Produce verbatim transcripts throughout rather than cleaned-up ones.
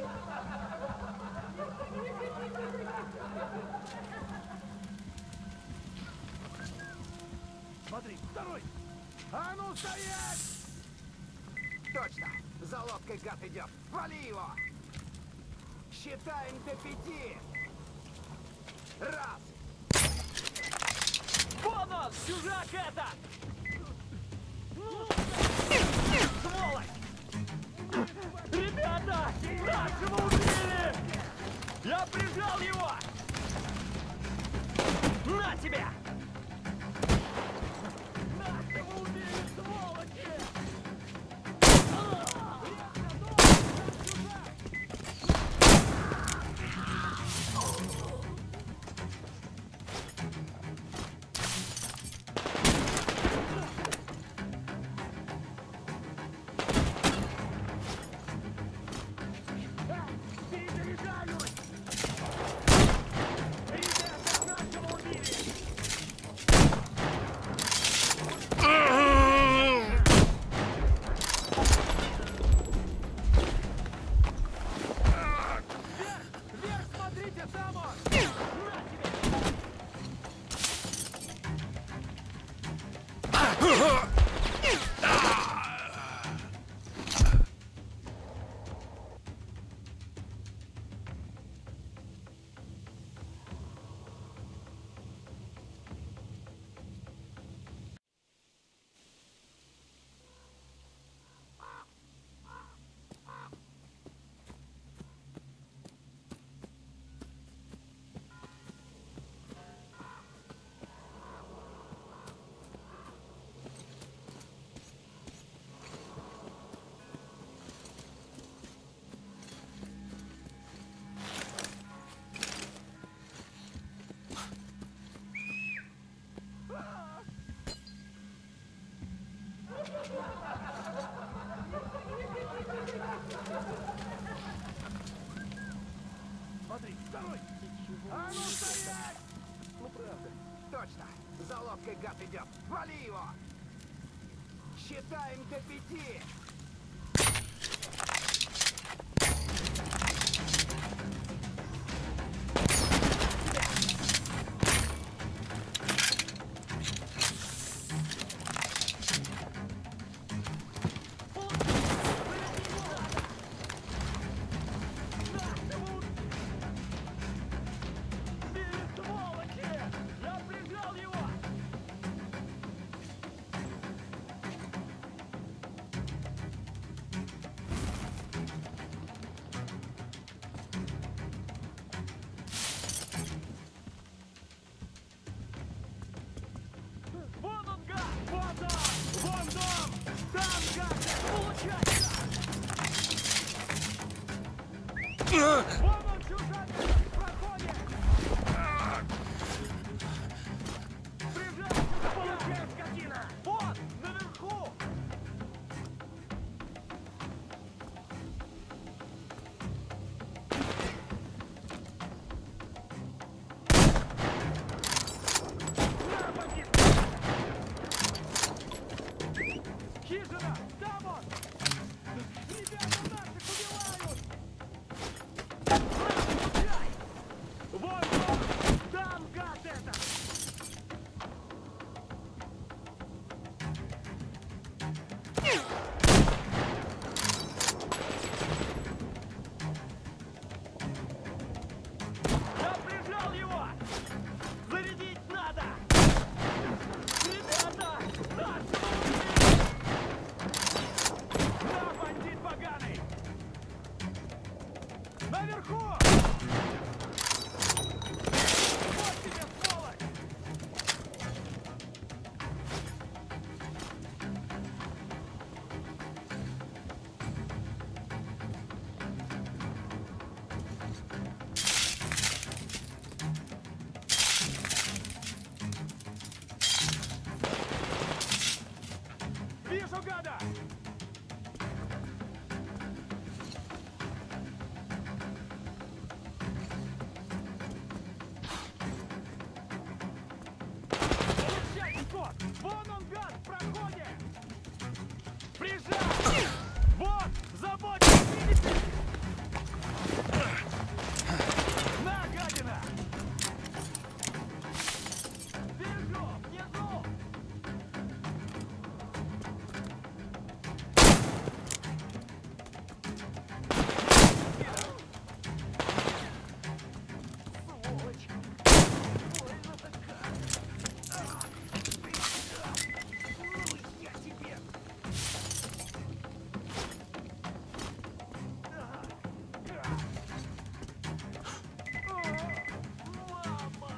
Смотри, второй! А ну стоять! Точно! За лодкой гад идет! Вали его! Считаем до пяти! Раз! Вон он! Чужак это! Сволочь! Ребята! Нашего убили! Я прижал его! На тебе! Нашего убили, сволочи! Смотри, второй! А ну стоять! Ну правда. Точно! За лодкой гад идет! Вали его! Считаем до пяти! Вон он, гад! Вон дом! Вон дом! Там, гад! Получай! Вон он, чужак! В проходе! Прижался! Получай, скотина! Вот! Наверху! Хижина! Там он! Ребята наших убивают! Получай! Вон он! Там, гад это! Я прижал его! Зарядить надо! Ребята! Нашего убили! Да, бандит поганый! Наверху! Вот тебе, сволочь! Вижу гада! Получай, Скотт! Вон он, гад, в проходе! Прижал! Вот! Заботьтесь, видите? На, гадина! Вижу! Внизу! Сволочь! Больно-то как! Ах, ты как! Ну, я тебе! Мама!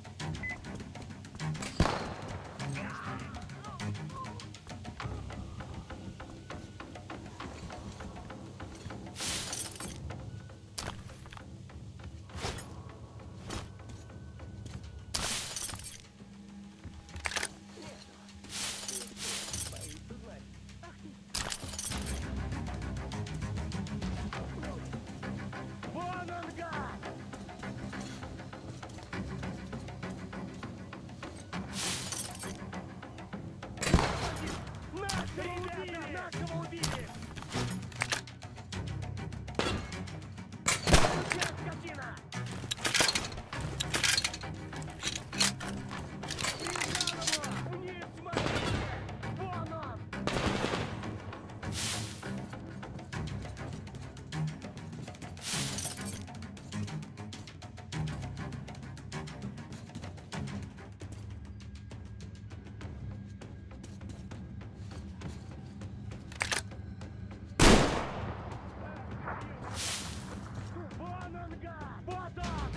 Вон он, гад! Нашего убили! Нашего убили! Сейчас, скотина! Прижал его! Вниз, смотрите! Вон он! Вон он, гад! Вот он!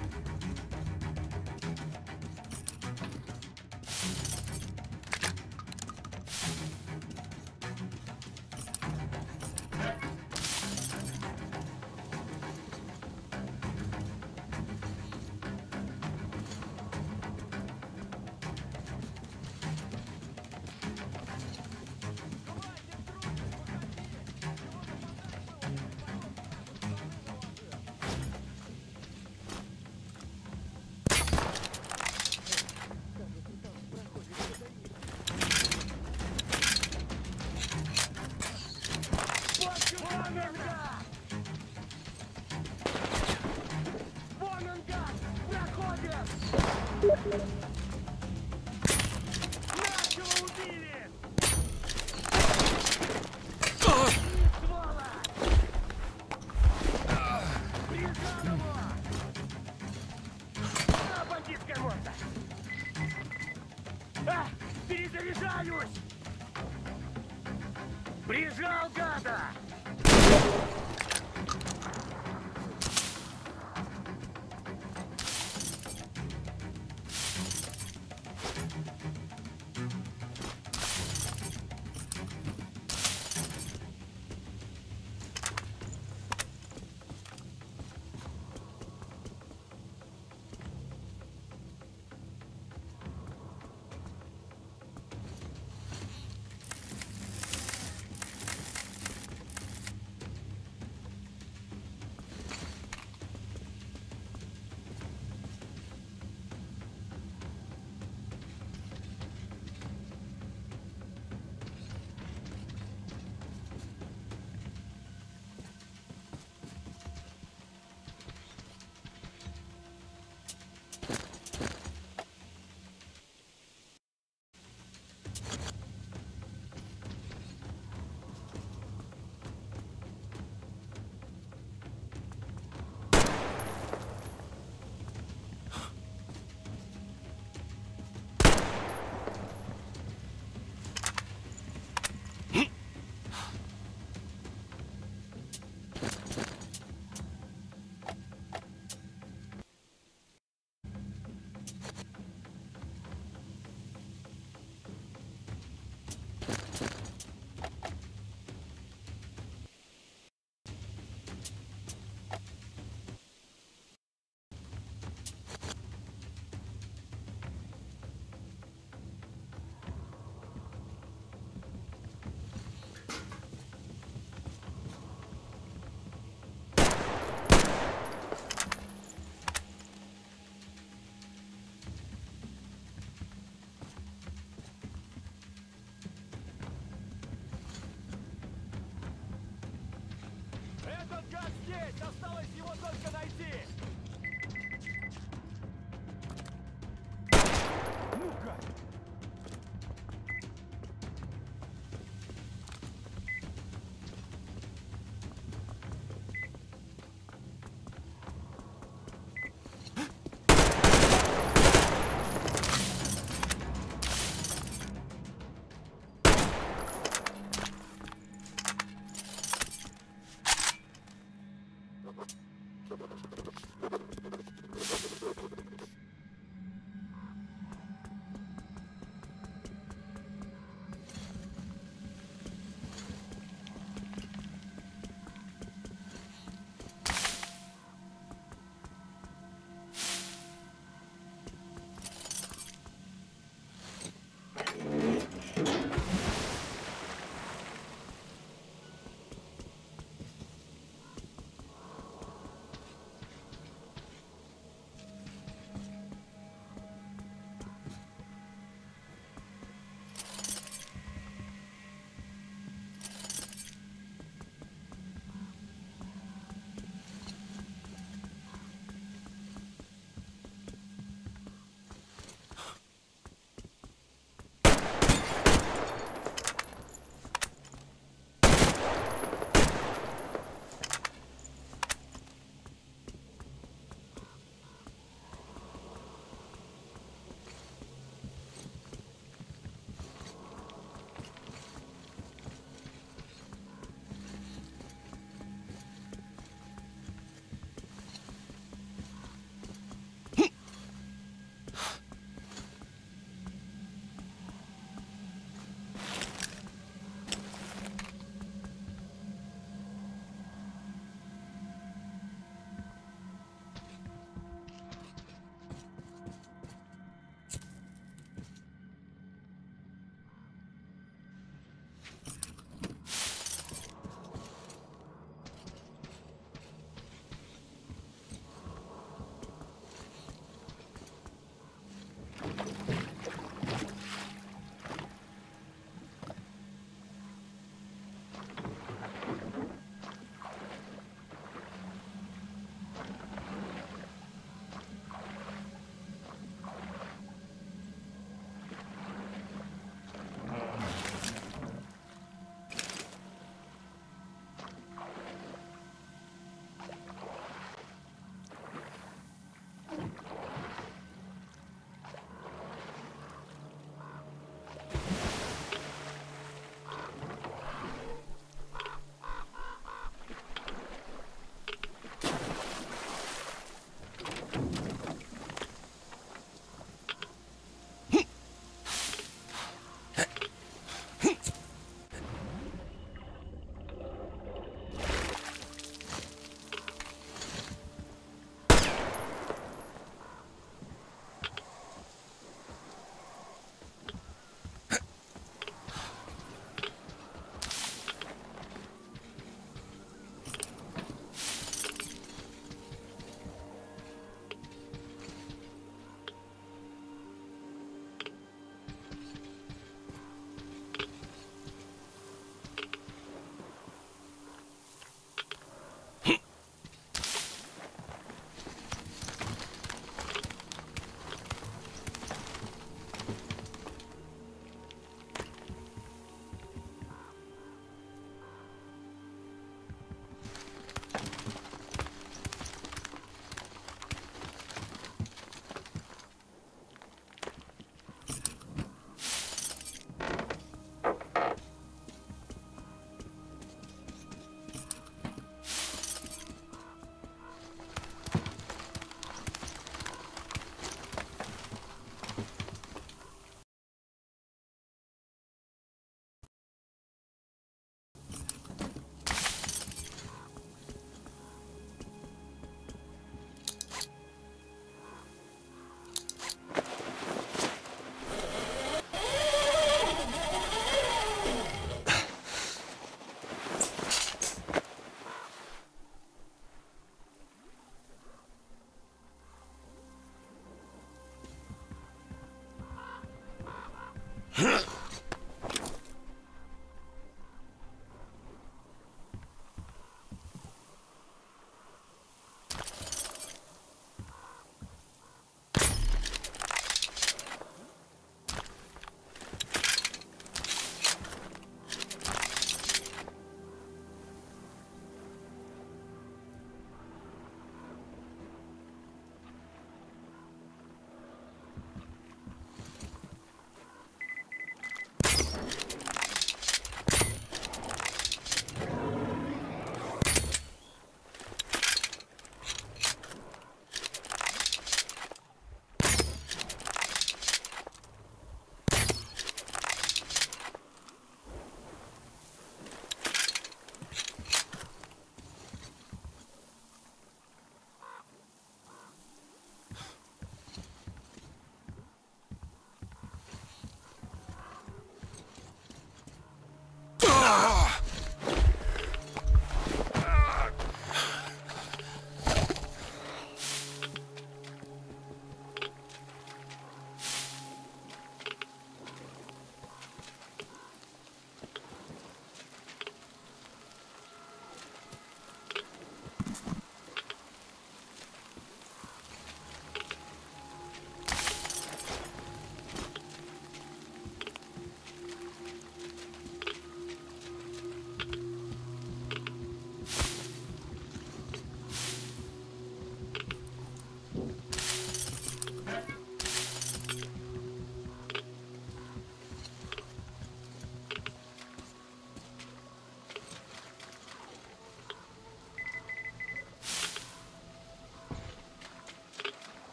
Вон он, гад! Вон он, гад! Проходит! Нашего убили! Сволочь! Прижал его! На, бандитская морда! А! Перезаряжаюсь! Прижал, гада! Этот гад здесь! Осталось Осталось его только найти! Ну-ка!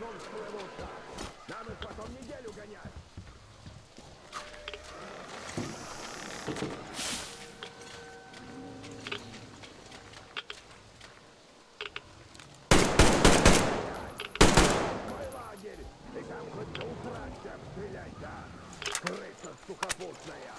масонскую лучше. Нам их потом неделю гонять. Мой лагерь. И там хоть до утра всем стрелять, да? Крыса сухопутная.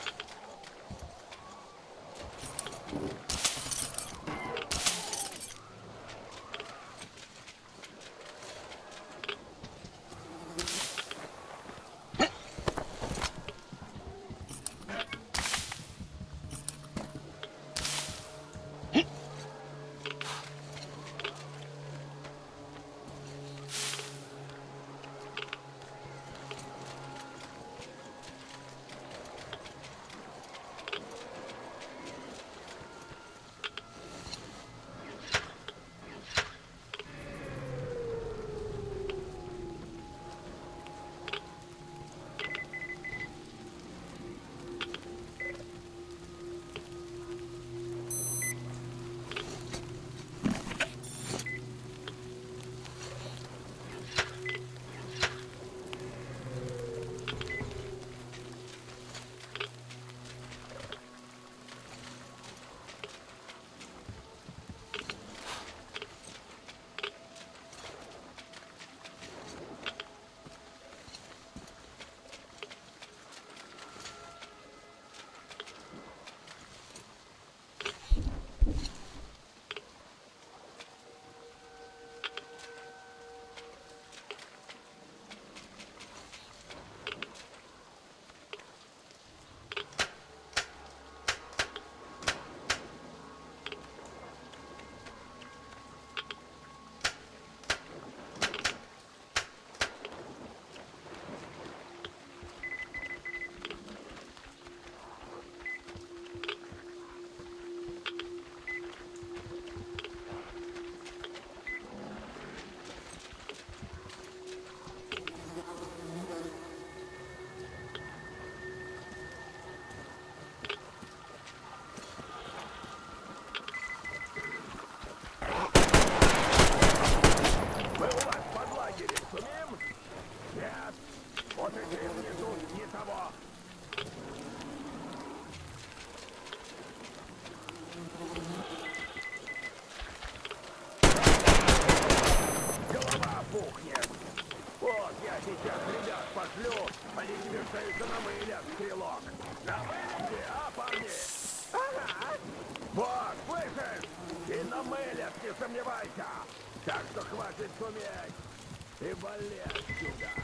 Так что хватит шуметь и вали отсюда.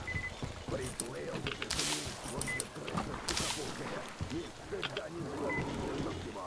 Приплыл бы ты вниз, вот где крыша сухопутная. Ни стыда, ни злобы, всего.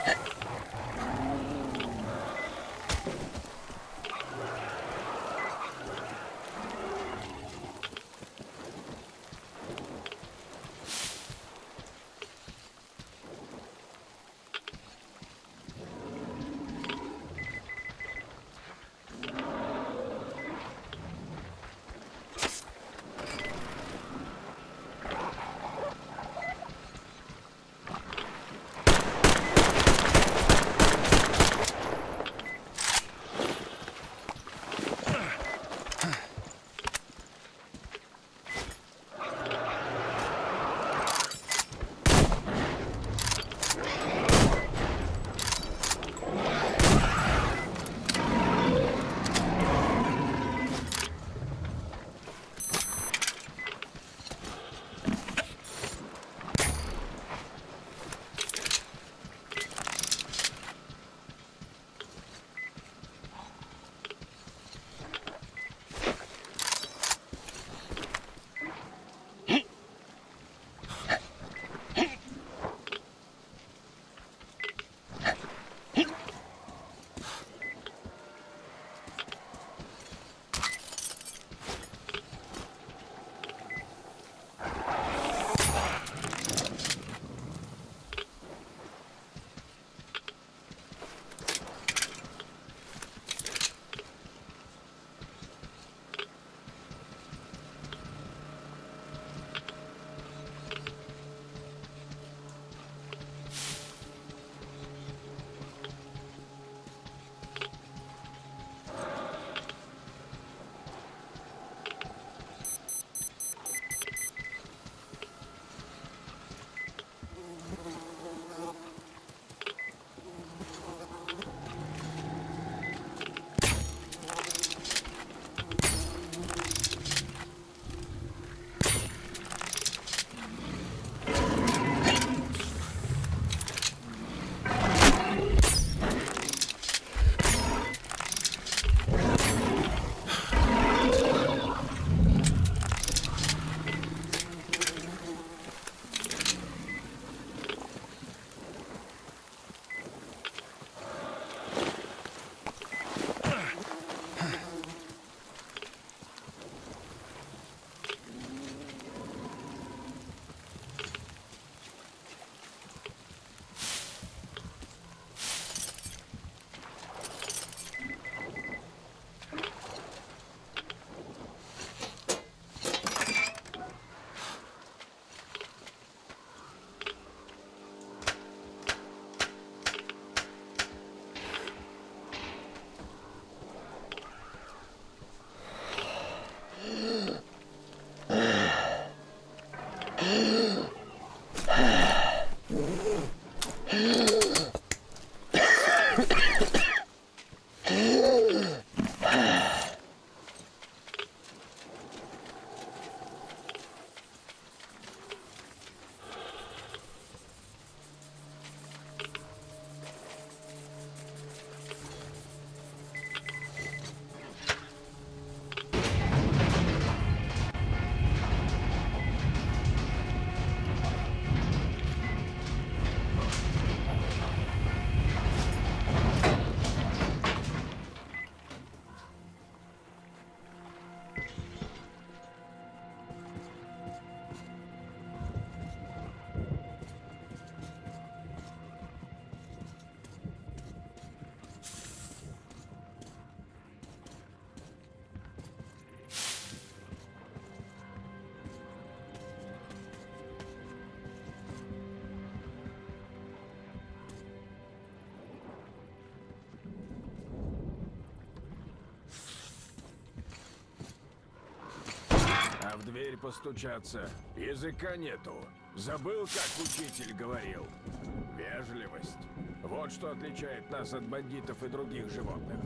В дверь постучаться. Языка нету. Забыл, как учитель говорил? Вежливость. Вот что отличает нас от бандитов и других животных.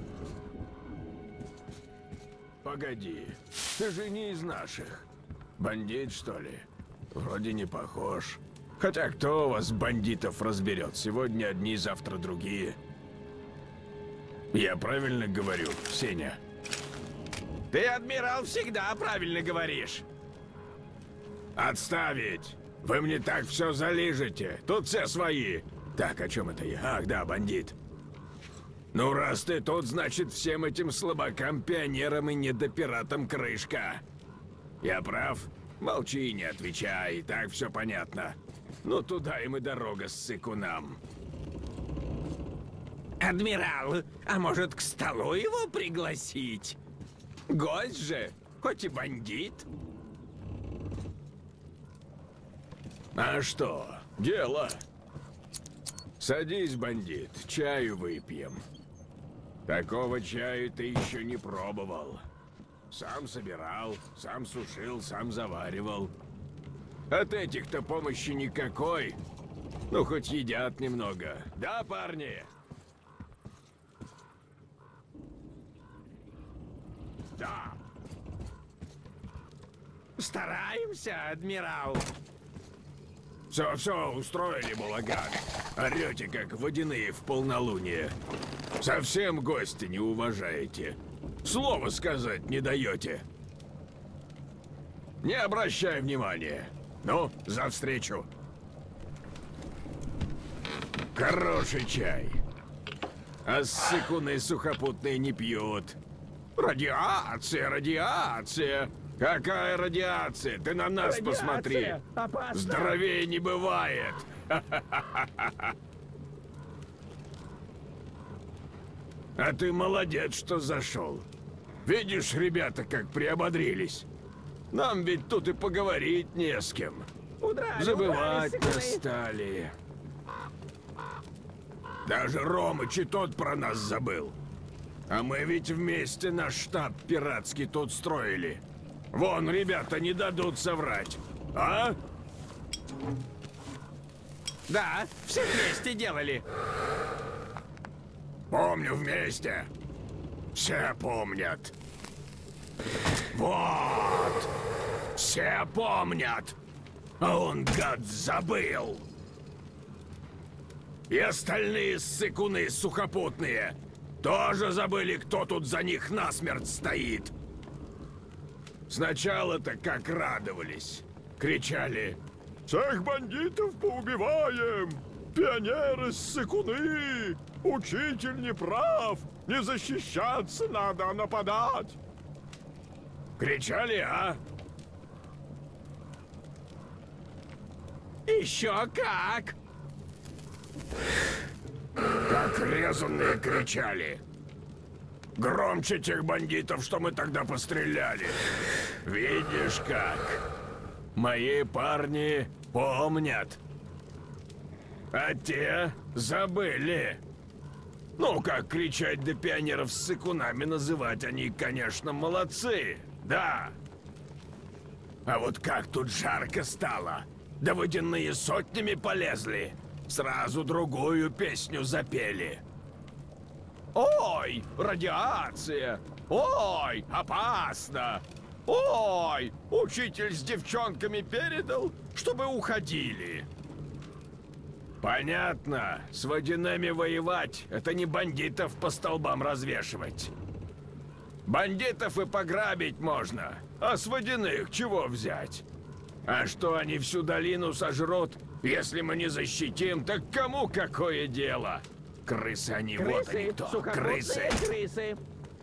Погоди, ты же не из наших. Бандит, что ли? Вроде не похож. Хотя кто у вас, бандитов, разберет? Сегодня одни, завтра другие. Я правильно говорю, Сеня? Ты, адмирал, всегда правильно говоришь. Отставить! Вы мне так все залижете. Тут все свои. Так, о чем это я? Ах, да, бандит. Ну, раз ты тут, значит, всем этим слабакам-пионерам и недопиратам крышка. Я прав? Молчи и не отвечай, так все понятно. Ну, туда им и дорога с сыкунам. Адмирал, а может, к столу его пригласить? Гость же, хоть и бандит. А что? Дело. Садись, бандит, чаю выпьем. Такого чаю ты еще не пробовал. Сам собирал, сам сушил, сам заваривал. От этих-то помощи никакой. Ну, хоть едят немного. Да, парни? Да. Стараемся, адмирал. Все, все, устроили балаган. Орете, как водяные в полнолуние. Совсем гостя не уважаете. Слова сказать не даете. Не обращай внимания. Ну, за встречу. Хороший чай. А сыкуны сухопутные не пьют. Радиация, радиация. Какая радиация? Ты на нас Радиация! посмотри. Опасно! Здоровее не бывает. А ты молодец, что зашел. Видишь, ребята, как приободрились. Нам ведь тут и поговорить не с кем. Удрали, Забывать удрали, нас сыкуны. стали. Даже Ромыч и тот про нас забыл. А мы ведь вместе наш штаб пиратский тут строили. Вон, ребята не дадут соврать. А? Да, все вместе делали. Помню вместе. Все помнят. Вот. Все помнят. А он, гад, забыл. И остальные ссыкуны сухопутные тоже забыли, кто тут за них насмерть стоит. Сначала-то как радовались. Кричали: «Всех бандитов поубиваем! Пионеры ссыкуны! Учитель не прав! Не защищаться надо, а нападать!» Кричали, а? Еще как! Как резанные кричали. Громче тех бандитов, что мы тогда постреляли. Видишь как? Мои парни помнят. А те забыли. Ну, как кричать до пионеров с сыкунами называть, они, конечно, молодцы. Да. А вот как тут жарко стало. Да водяные сотнями полезли. Сразу другую песню запели. Ой, радиация! Ой, опасно! Ой, учитель с девчонками передал, чтобы уходили. Понятно, с водяными воевать — это не бандитов по столбам развешивать. Бандитов и пограбить можно, а с водяных чего взять? А что они всю долину сожрут, если мы не защитим, так кому какое дело? Крысы они, вот они Крысы, кто, сухопутные крысы. крысы.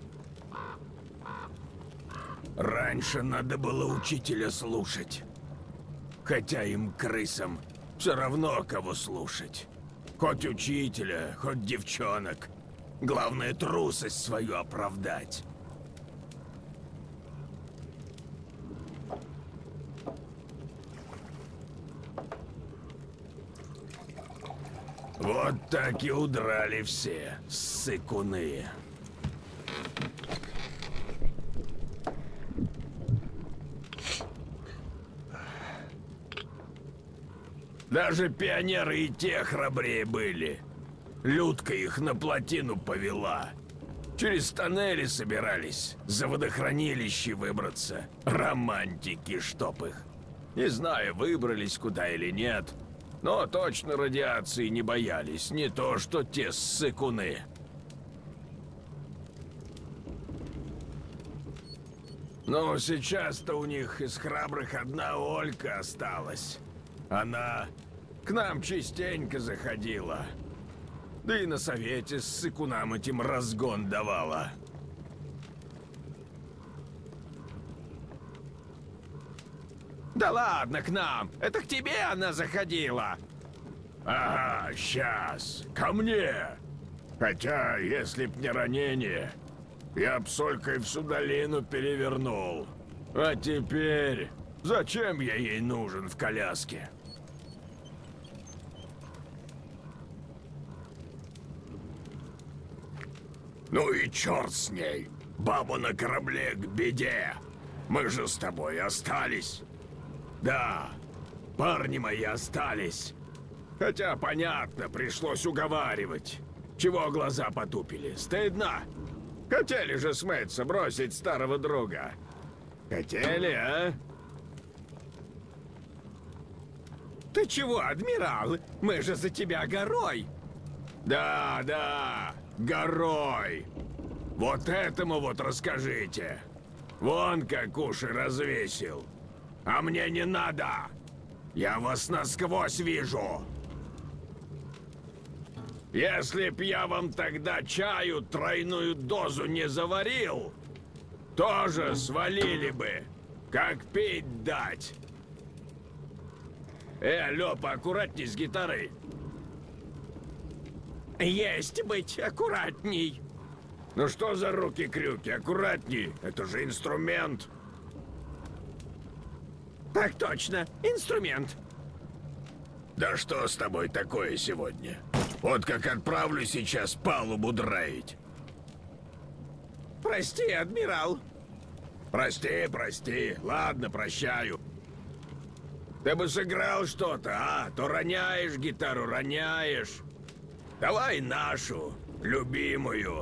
Раньше надо было учителя слушать. Хотя им, крысам, все равно кого слушать. Хоть учителя, хоть девчонок. Главное, трусость свою оправдать. Вот так и удрали все, ссыкуны. Даже пионеры и те храбрее были. Людка их на плотину повела. Через тоннели собирались, за водохранилище выбраться. Романтики, чтоб их. Не знаю, выбрались куда или нет, но точно радиации не боялись, не то что те ссыкуны. Но сейчас-то у них из храбрых одна Олька осталась. Она К нам частенько заходила. Да и на совете с сыкунам этим разгон давала. Да ладно, к нам. Это к тебе она заходила. Ага, сейчас. Ко мне. Хотя, если б не ранение, я б солькой всю долину перевернул. А теперь... Зачем я ей нужен в коляске? Ну и черт с ней. Баба на корабле к беде. Мы же с тобой остались. Да, парни мои остались. Хотя, понятно, пришлось уговаривать. Чего глаза потупили? Стыдно? Хотели же смыться, бросить старого друга. Хотели, а? Ты чего, адмирал? Мы же за тебя горой. Да, да, горой. Вот этому вот расскажите. Вон как уши развесил. А мне не надо. Я вас насквозь вижу. Если б я вам тогда чаю тройную дозу не заварил, тоже свалили бы. Как пить дать. Э, Лёпа, аккуратней с гитарой. Есть быть аккуратней. Ну что за руки-крюки? Аккуратней. Это же инструмент. Так точно, инструмент. Да что с тобой такое сегодня? Вот как отправлю сейчас палубу драить. Прости, адмирал. Прости, прости. Ладно, прощаю. Ты бы сыграл что-то, а? То роняешь гитару, роняешь. Давай нашу, любимую.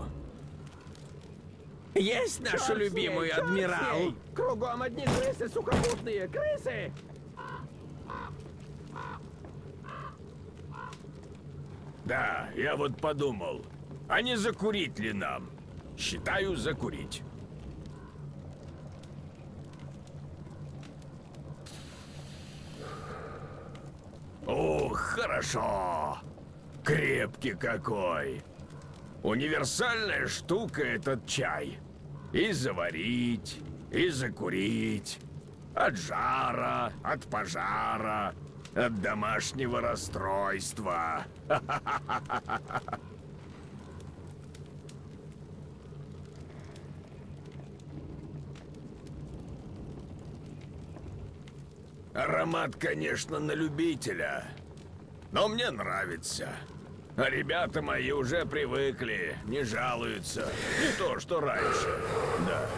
Есть нашу Черт с ней, любимую, черт с адмирал. ней! Кругом одни крысы сухопутные, крысы! Да, я вот подумал, а не закурить ли нам? Считаю, закурить. Ух, хорошо. Крепкий какой. Универсальная штука этот чай. И заварить, и закурить. От жара, от пожара, от домашнего расстройства. Аромат, конечно, на любителя, но мне нравится. А ребята мои уже привыкли, не жалуются. Не то, что раньше. Да.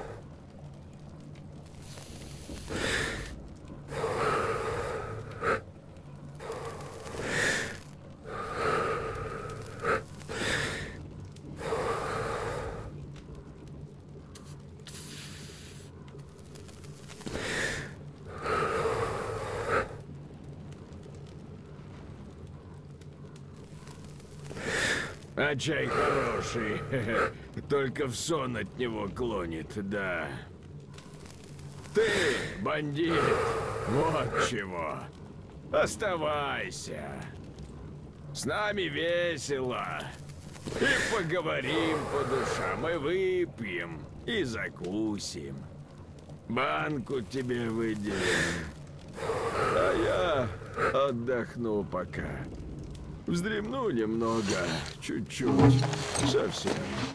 А чай хороший, только в сон от него клонит, да. Ты, бандит, вот чего. Оставайся. С нами весело. И поговорим по душам, и выпьем, и закусим. Банку тебе выделим. А я отдохну пока. Вздремну немного, чуть-чуть, совсем.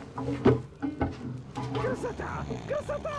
Красота! Красота!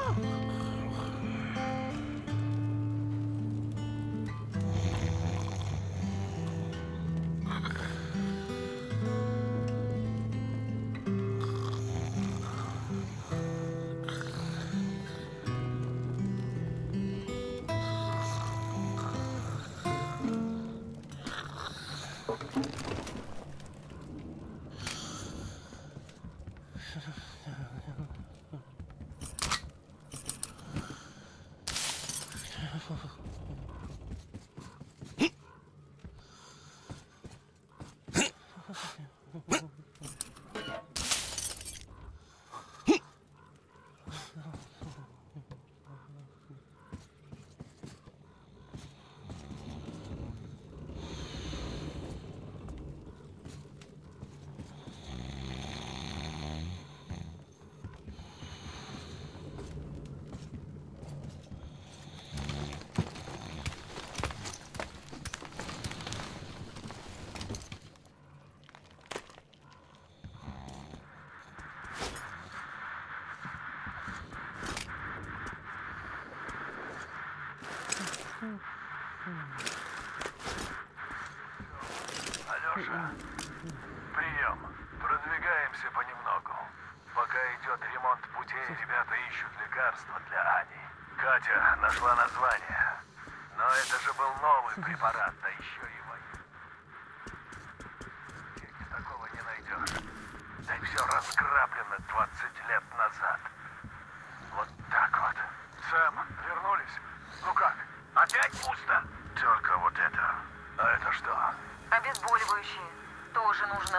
ищут лекарства для Ани. Катя нашла название. Но это же был новый препарат, да еще и военный. Веке такого не найдешь. Да и все разграблено двадцать лет назад. Вот так вот. Сэм, вернулись? Ну как? Опять пусто? Только вот это. А это что? Обезболивающие. Тоже нужно.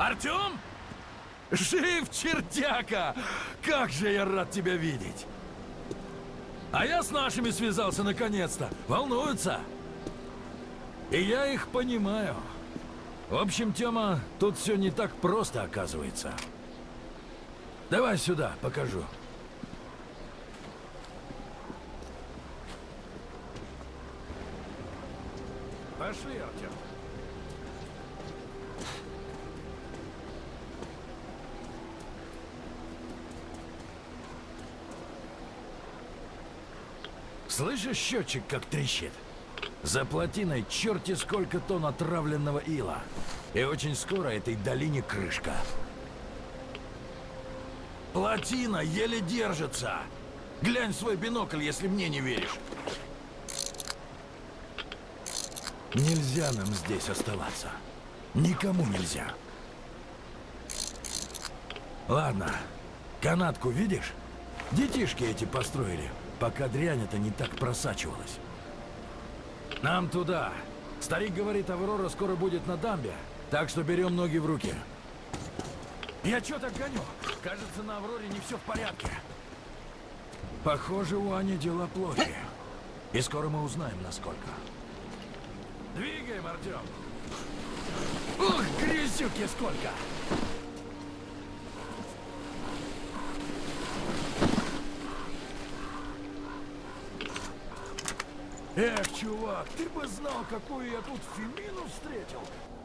Артем? Жив, чертяка! Как же я рад тебя видеть! А я с нашими связался наконец-то. Волнуются. И я их понимаю. В общем, Тёма, тут все не так просто оказывается. Давай сюда, покажу. Пошли, Артем. Слышишь, счетчик как трещит? За плотиной черти сколько тонн отравленного ила. И очень скоро этой долине крышка. Плотина еле держится. Глянь в свой бинокль, если мне не веришь. Нельзя нам здесь оставаться. Никому нельзя. Ладно, канатку видишь? Детишки эти построили, пока дрянь это не так просачивалась. Нам туда. Старик говорит, Аврора скоро будет на дамбе, так что берем ноги в руки. Я чё так гоню? Кажется, на Авроре не все в порядке. Похоже, у Ани дела плохи. И скоро мы узнаем, насколько. Двигаем, Артем. Ух, грязюки сколько! Эх, чувак, ты бы знал, какую я тут фемину встретил.